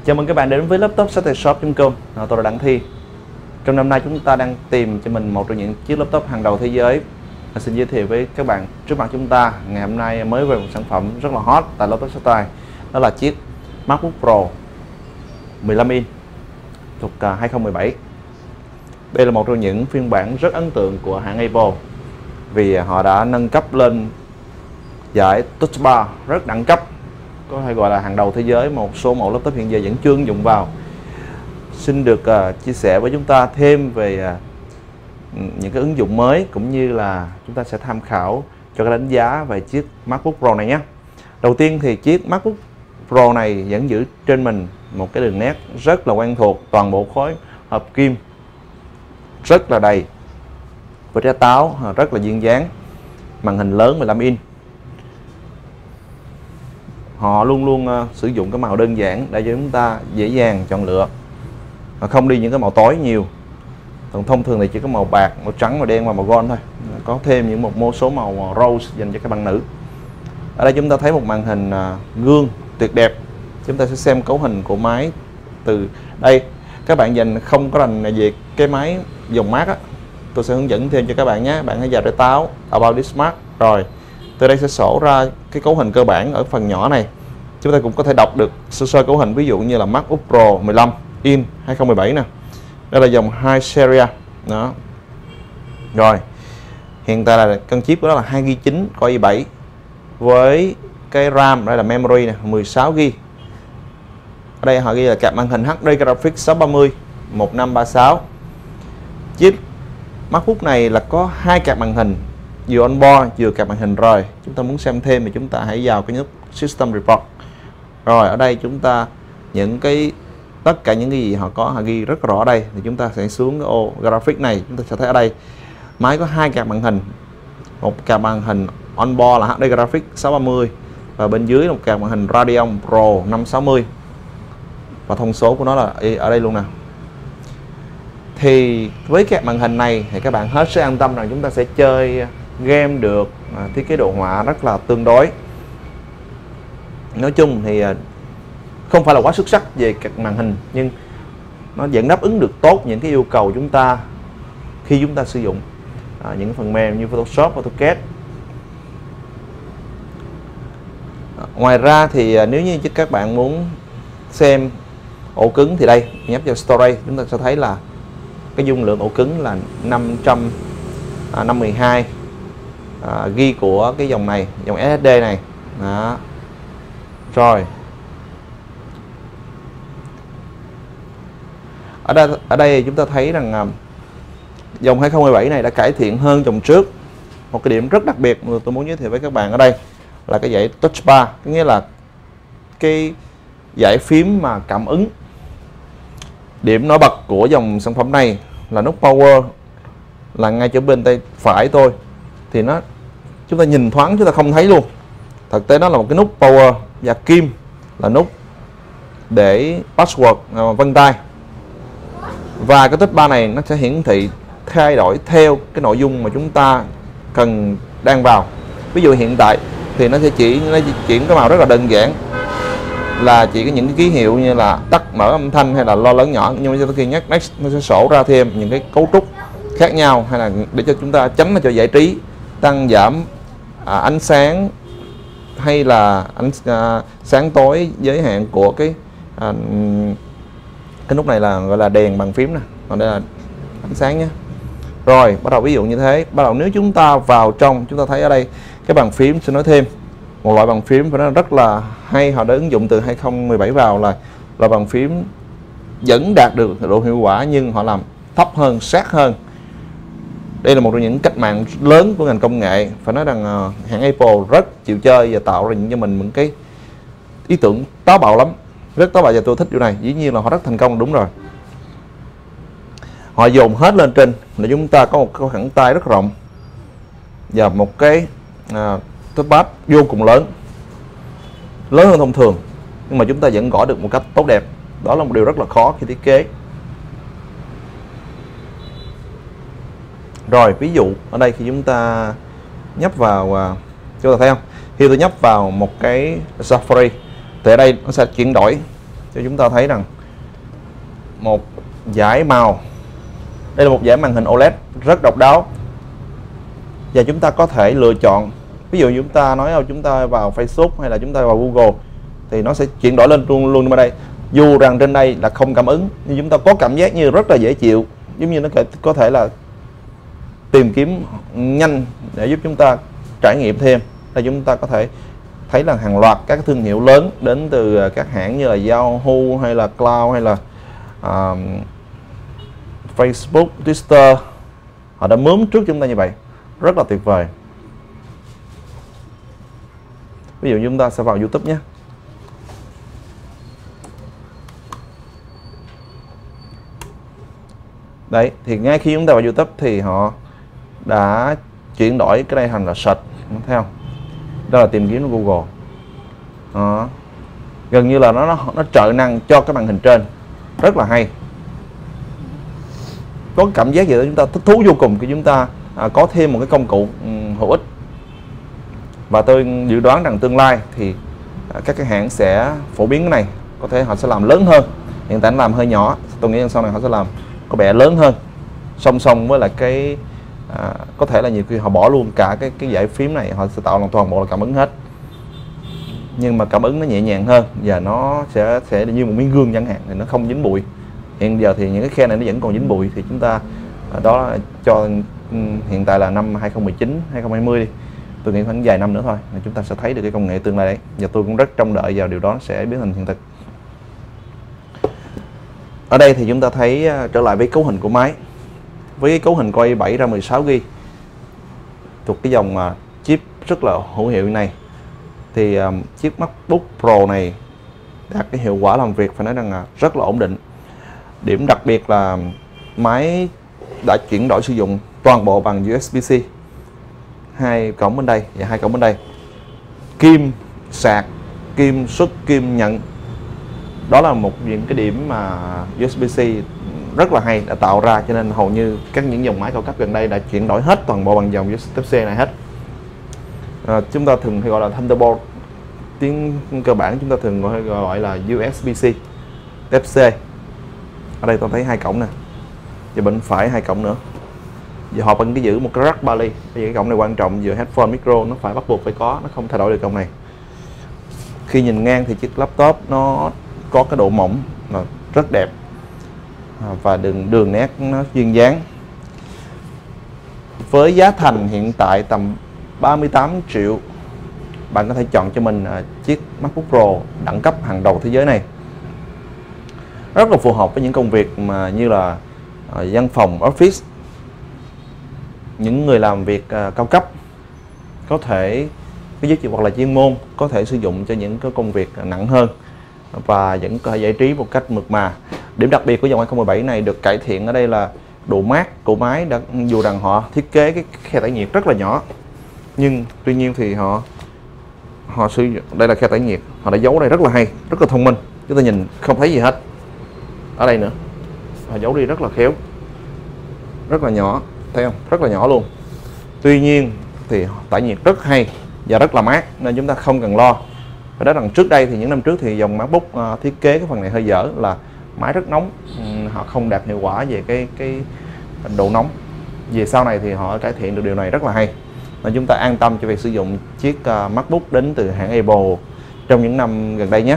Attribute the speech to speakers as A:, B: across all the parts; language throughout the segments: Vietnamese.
A: Chào mừng các bạn đến với laptop satelliteshop.com. Tôi là Đặng Thi. Trong năm nay chúng ta đang tìm cho mình một trong những chiếc laptop hàng đầu thế giới. Xin giới thiệu với các bạn trước mặt chúng ta ngày hôm nay mới về một sản phẩm rất là hot tại laptop Satellite. Đó là chiếc MacBook Pro 15 inch thuộc 2017. Đây là một trong những phiên bản rất ấn tượng của hãng Apple vì họ đã nâng cấp lên giải Touch Bar rất đẳng cấp, có thể gọi là hàng đầu thế giới. Một số mẫu laptop hiện giờ vẫn chưa ứng dụng vào. Xin được chia sẻ với chúng ta thêm về những cái ứng dụng mới, cũng như là chúng ta sẽ tham khảo cho cái đánh giá về chiếc MacBook Pro này nhé. Đầu tiên thì chiếc MacBook Pro này vẫn giữ trên mình một cái đường nét rất là quen thuộc, toàn bộ khối hợp kim rất là đầy, với trái táo rất là duyên dáng, màn hình lớn 15 inch. Họ luôn luôn sử dụng cái màu đơn giản để cho chúng ta dễ dàng chọn lựa, không đi những cái màu tối nhiều. Còn thông thường thì chỉ có màu bạc, màu trắng, màu đen và màu gold thôi. Có thêm những một số màu rose dành cho các bạn nữ. Ở đây chúng ta thấy một màn hình gương tuyệt đẹp. Chúng ta sẽ xem cấu hình của máy từ đây. Các bạn dành không có rành về cái máy dòng Mac á, tôi sẽ hướng dẫn thêm cho các bạn nhé. Bạn hãy vào trái táo About This Mac. Rồi từ đây sẽ sổ ra cái cấu hình cơ bản ở phần nhỏ này. Chúng ta cũng có thể đọc được sơ sơ cấu hình, ví dụ như là MacBook Pro 15 inch 2017 nè. Đây là dòng 2 series đó. Rồi hiện tại là cân chip của nó là 2GB Core i7 với cái RAM, đây là memory nè, 16GB. Ở đây họ ghi là card màn hình HD Graphics 630 1536. Chip MacBook này là có hai card màn hình, vừa on board vừa card màn hình. Rồi chúng ta muốn xem thêm thì chúng ta hãy vào cái nút System Report. Rồi ở đây chúng ta những cái tất cả những cái gì họ ghi rất rõ ở đây, thì chúng ta sẽ xuống cái ô graphic này. Chúng ta sẽ thấy ở đây máy có hai card màn hình, một card màn hình on board là HD Graphics 630 và bên dưới là một card màn hình Radeon Pro 560 và thông số của nó là ở đây luôn nè. Thì với card màn hình này thì các bạn hết sức an tâm rằng chúng ta sẽ chơi game được. Thiết kế đồ họa rất là tương đối. Nói chung thì không phải là quá xuất sắc về các màn hình, nhưng nó vẫn đáp ứng được tốt những cái yêu cầu chúng ta khi chúng ta sử dụng những phần mềm như Photoshop, AutoCAD. Ngoài ra thì nếu như các bạn muốn xem ổ cứng thì đây, nhấp vào Storage, chúng ta sẽ thấy là cái dung lượng ổ cứng là 512 GB của cái dòng này, dòng SSD này. Đó. Rồi ở đây chúng ta thấy rằng dòng 2017 này đã cải thiện hơn dòng trước. Một cái điểm rất đặc biệt mà tôi muốn giới thiệu với các bạn ở đây là cái dãy Touch Bar, có nghĩa là cái dãy phím mà cảm ứng. Điểm nổi bật của dòng sản phẩm này là nút Power là ngay chỗ bên tay phải tôi, thì nó chúng ta nhìn thoáng chúng ta không thấy luôn. Thực tế nó là một cái nút Power, và kim là nút để password vân tay. Và cái Touch Bar này nó sẽ hiển thị thay đổi theo cái nội dung mà chúng ta cần đang vào. Ví dụ hiện tại thì nó chuyển cái màu rất là đơn giản, là chỉ có những cái ký hiệu như là tắt mở âm thanh hay là lo lớn nhỏ. Nhưng mà khi nhắc next nó sẽ sổ ra thêm những cái cấu trúc khác nhau, hay là để cho chúng ta tránh cho giải trí, tăng giảm ánh sáng hay là sáng tối giới hạn của cái nút này là gọi là đèn bàn phím nè, còn đây là ánh sáng nhé. Rồi bắt đầu ví dụ như thế. Bắt đầu nếu chúng ta vào trong, chúng ta thấy ở đây cái bàn phím, xin nói thêm một loại bàn phím phải nói rất là hay, họ đã ứng dụng từ 2017 vào, là bàn phím vẫn đạt được độ hiệu quả nhưng họ làm thấp hơn, sát hơn. Đây là một trong những cách mạng lớn của ngành công nghệ. Phải nói rằng hãng Apple rất chịu chơi và tạo ra cho mình những cái ý tưởng táo bạo lắm, rất táo bạo, và tôi thích điều này. Dĩ nhiên là họ rất thành công, đúng rồi. Họ dồn hết lên trên để chúng ta có một cái khăn tay rất rộng và một cái touchpad vô cùng lớn hơn thông thường, nhưng mà chúng ta vẫn gõ được một cách tốt đẹp. Đó là một điều rất là khó khi thiết kế. Rồi ví dụ ở đây khi chúng ta nhấp vào, chúng ta thấy không, khi tôi nhấp vào một cái Safari thì ở đây nó sẽ chuyển đổi cho chúng ta thấy rằng một dải màu, đây là một dải màn hình OLED rất độc đáo, và chúng ta có thể lựa chọn. Ví dụ chúng ta nói chúng ta vào Facebook hay là chúng ta vào Google thì nó sẽ chuyển đổi lên luôn ở đây. Dù rằng trên đây là không cảm ứng nhưng chúng ta có cảm giác như rất là dễ chịu, giống như nó có thể là tìm kiếm nhanh để giúp chúng ta trải nghiệm thêm. Là chúng ta có thể thấy là hàng loạt các thương hiệu lớn đến từ các hãng như là Yahoo hay là Cloud hay là Facebook, Twitter, họ đã mướn trước chúng ta như vậy, rất là tuyệt vời. Ví dụ chúng ta sẽ vào YouTube nhé. Đấy, thì ngay khi chúng ta vào YouTube thì họ đã chuyển đổi cái đây thành là search, thấy không? Đó là tìm kiếm của Google. Đó. Gần như là nó trợ năng cho cái màn hình trên, rất là hay. Có cảm giác gì đó chúng ta thích thú vô cùng khi chúng ta có thêm một cái công cụ hữu ích. Và tôi dự đoán rằng tương lai thì các cái hãng sẽ phổ biến cái này, có thể họ sẽ làm lớn hơn. Hiện tại nó làm hơi nhỏ, tôi nghĩ rằng sau này họ sẽ làm có vẻ lớn hơn, song song với lại cái có thể là nhiều khi họ bỏ luôn cả cái dãy phím này, họ sẽ tạo toàn bộ là cảm ứng hết, nhưng mà cảm ứng nó nhẹ nhàng hơn và nó sẽ như một miếng gương chẳng hạn, thì nó không dính bụi. Hiện giờ thì những cái khe này nó vẫn còn dính bụi, thì chúng ta đó cho hiện tại là năm 2019 2020 đi, tôi nghĩ khoảng vài năm nữa thôi thì chúng ta sẽ thấy được cái công nghệ tương lai đấy, và tôi cũng rất trông đợi vào điều đó sẽ biến thành hiện thực. Ở đây thì chúng ta thấy trở lại với cấu hình của máy, với cái cấu hình Core i7 RAM 16GB thuộc cái dòng chip rất là hữu hiệu này, thì chiếc MacBook Pro này đạt cái hiệu quả làm việc phải nói rằng rất là ổn định. Điểm đặc biệt là máy đã chuyển đổi sử dụng toàn bộ bằng USB-C, 2 cổng bên đây và 2 cổng bên đây, kim sạc, kim xuất, kim nhận. Đó là một những cái điểm mà USB-C rất là hay đã tạo ra, cho nên hầu như những dòng máy cao cấp gần đây đã chuyển đổi hết toàn bộ bằng dòng USB-C này hết. Chúng ta thường gọi là Thunderbolt, tiếng cơ bản chúng ta thường gọi là USB-C Type-C. Ở đây tôi thấy 2 cổng nè, và bên phải 2 cổng nữa, và họ vẫn giữ một cái rack 3 ly. Bây giờ cái cổng này quan trọng, vừa headphone micro nó phải bắt buộc phải có, nó không thay đổi được cổng này. Khi nhìn ngang thì chiếc laptop nó có cái độ mỏng rất đẹp, và đường nét nó duyên dáng. Với giá thành hiện tại tầm 38 triệu, bạn có thể chọn cho mình chiếc MacBook Pro đẳng cấp hàng đầu thế giới này. Rất là phù hợp với những công việc mà như là văn phòng, office, những người làm việc cao cấp có thể cái chức hoặc là chuyên môn có thể sử dụng cho những cái công việc nặng hơn và vẫn có thể giải trí một cách mượt mà. Điểm đặc biệt của dòng 2017 này được cải thiện ở đây là độ mát của máy. Dù rằng họ thiết kế cái khe tản nhiệt rất là nhỏ, nhưng tuy nhiên thì họ sử dụng đây là khe tản nhiệt, họ đã giấu đây rất là hay, rất là thông minh, chúng ta nhìn không thấy gì hết. Ở đây nữa, họ giấu đi rất là khéo, rất là nhỏ, thấy không, rất là nhỏ luôn. Tuy nhiên thì tản nhiệt rất hay và rất là mát, nên chúng ta không cần lo. Và đó rằng trước đây thì những năm trước thì dòng MacBook thiết kế cái phần này hơi dở, là máy rất nóng, họ không đạt hiệu quả về cái độ nóng. Về sau này thì họ cải thiện được điều này rất là hay, nên chúng ta an tâm cho việc sử dụng chiếc MacBook đến từ hãng Apple trong những năm gần đây nhé.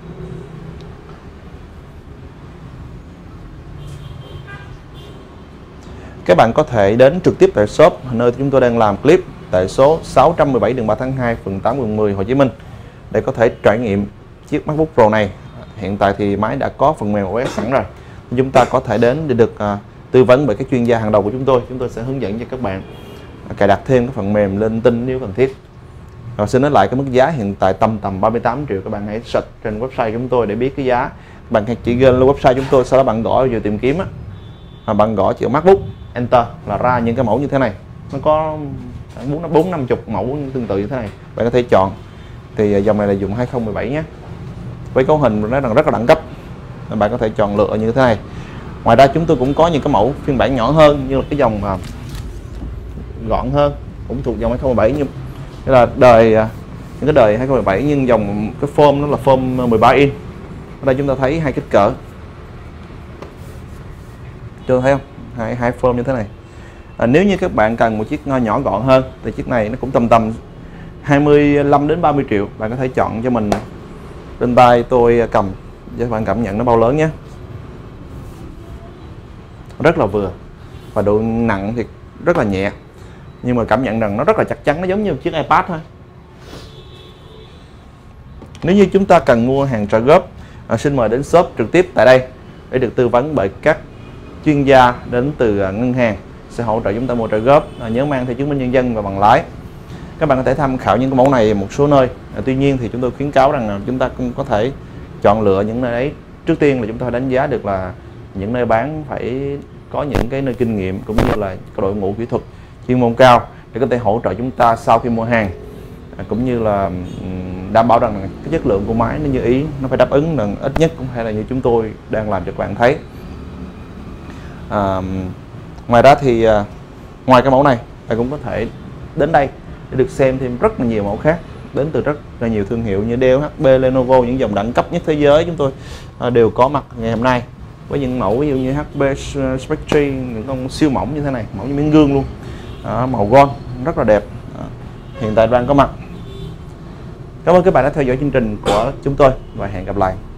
A: Các bạn có thể đến trực tiếp tại shop nơi chúng tôi đang làm clip tại số 617 đường 3 tháng 2, phường 8, quận 10, Hồ Chí Minh để có thể trải nghiệm chiếc MacBook Pro này. Hiện tại thì máy đã có phần mềm OS sẵn rồi. Chúng ta có thể đến để được tư vấn bởi các chuyên gia hàng đầu của chúng tôi. Chúng tôi sẽ hướng dẫn cho các bạn cài đặt thêm cái phần mềm lên tinh nếu cần thiết. Rồi xin nói lại cái mức giá hiện tại tầm 38 triệu. Các bạn hãy search trên website của chúng tôi để biết cái giá. Bạn chỉ ghi lên website chúng tôi, sau đó bạn gõ vào tìm kiếm bạn gõ chữ MacBook, enter là ra những cái mẫu như thế này. Nó có 4-50 mẫu tương tự như thế này, bạn có thể chọn. Thì dòng này là dùng 2017 nhé, với cấu hình nó rất là đẳng cấp, bạn có thể chọn lựa như thế này. Ngoài ra chúng tôi cũng có những cái mẫu phiên bản nhỏ hơn, như là cái dòng gọn hơn, cũng thuộc dòng 2017, nhưng là những cái đời 2017 nhưng dòng cái form nó là form 13 inch, Ở đây chúng ta thấy hai kích cỡ, chưa thấy không, hai form như thế này. Nếu như các bạn cần một chiếc nhỏ gọn hơn thì chiếc này nó cũng tầm 25 đến 30 triệu. Bạn có thể chọn cho mình. Trên tay tôi cầm để các bạn cảm nhận nó bao lớn nhé. Rất là vừa, và độ nặng thì rất là nhẹ, nhưng mà cảm nhận rằng nó rất là chắc chắn, nó giống như một chiếc iPad thôi. Nếu như chúng ta cần mua hàng trả góp, xin mời đến shop trực tiếp tại đây để được tư vấn bởi các chuyên gia đến từ ngân hàng sẽ hỗ trợ chúng ta mua trả góp. Nhớ mang theo chứng minh nhân dân và bằng lái. Các bạn có thể tham khảo những cái mẫu này một số nơi. Tuy nhiên thì chúng tôi khuyến cáo rằng là chúng ta cũng có thể chọn lựa những nơi đấy. Trước tiên là chúng ta đánh giá được là những nơi bán phải có những cái nơi kinh nghiệm cũng như là có đội ngũ kỹ thuật chuyên môn cao để có thể hỗ trợ chúng ta sau khi mua hàng, cũng như là đảm bảo rằng cái chất lượng của máy nó như ý, nó phải đáp ứng là ít nhất cũng phải là như chúng tôi đang làm cho các bạn thấy. Ngoài ra thì ngoài cái mẫu này, bạn cũng có thể đến đây để được xem thêm rất là nhiều mẫu khác đến từ rất là nhiều thương hiệu như Dell, HP, Lenovo, những dòng đẳng cấp nhất thế giới chúng tôi đều có mặt ngày hôm nay với những mẫu ví dụ như HP Spectre, những con siêu mỏng như thế này, mẫu như miếng gương luôn, màu gold rất là đẹp, hiện tại đang có mặt. Cảm ơn các bạn đã theo dõi chương trình của chúng tôi và hẹn gặp lại.